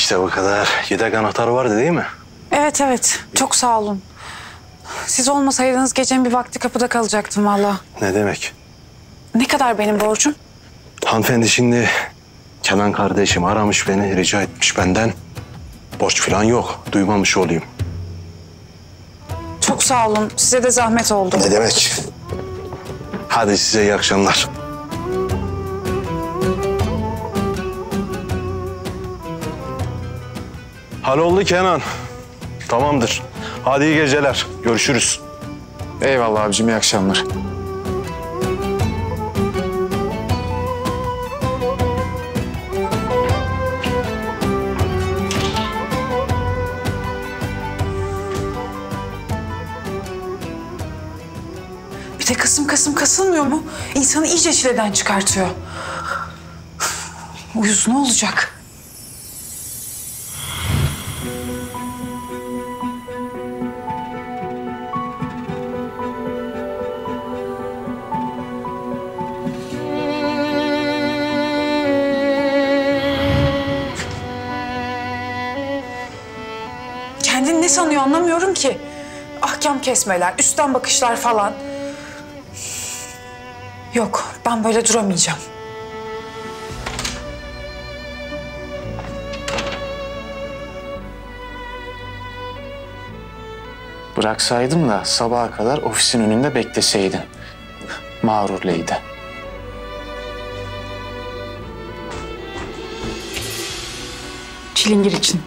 İşte bu kadar. Yedek anahtarı vardı değil mi? Evet evet. Çok sağ olun. Siz olmasaydınız gecenin bir vakti kapıda kalacaktım valla. Ne demek? Ne kadar benim borcum? Hanımefendi şimdi Kenan kardeşim aramış beni, rica etmiş benden. Borç falan yok. Duymamış olayım. Çok sağ olun. Size de zahmet oldu. Ne demek? Hadi size iyi akşamlar. Halloldu Kenan. Tamamdır. Hadi iyi geceler. Görüşürüz. Eyvallah abicim, iyi akşamlar. Bir de kısım kısım kasılmıyor mu? İnsanı iyice çileden çıkartıyor. Uyuz ne olacak? Kendini ne sanıyor anlamıyorum ki. Ahkam kesmeler, üstten bakışlar falan. Yok, ben böyle duramayacağım. Bıraksaydım da sabaha kadar ofisin önünde bekleseydin. Mağrur Leydi. Çilingir için.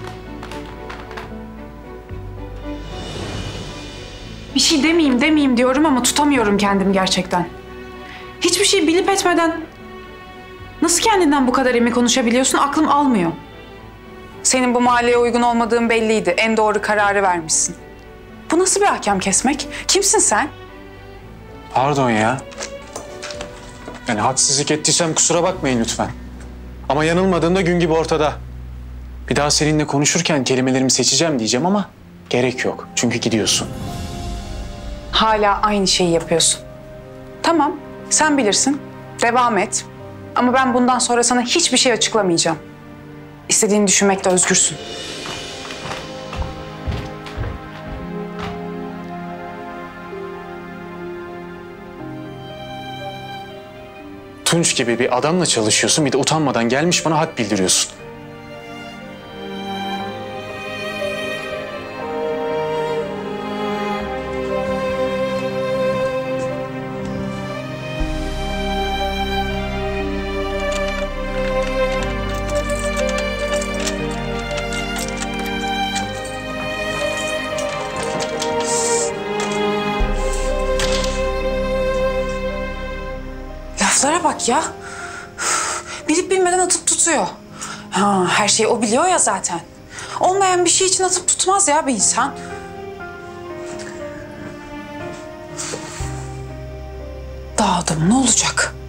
Bir şey demeyeyim diyorum ama tutamıyorum kendimi gerçekten. Hiçbir şey bilip etmeden nasıl kendinden bu kadar emin konuşabiliyorsun aklım almıyor. Senin bu mahalleye uygun olmadığın belliydi. En doğru kararı vermişsin. Bu nasıl bir ahkam kesmek? Kimsin sen? Pardon ya. Yani haksızlık ettiysem kusura bakmayın lütfen. Ama yanılmadığım da gün gibi ortada. Bir daha seninle konuşurken kelimelerimi seçeceğim diyeceğim ama gerek yok. Çünkü gidiyorsun. Hala aynı şeyi yapıyorsun. Tamam, sen bilirsin. Devam et. Ama ben bundan sonra sana hiçbir şey açıklamayacağım. İstediğini düşünmekte özgürsün. Tunç gibi bir adamla çalışıyorsun, bir de utanmadan gelmiş bana had bildiriyorsun. Laflara bak ya. Bilip bilmeden atıp tutuyor. Ha, her şeyi o biliyor ya zaten. Olmayan bir şey için atıp tutmaz ya bir insan. Dağıldım ne olacak?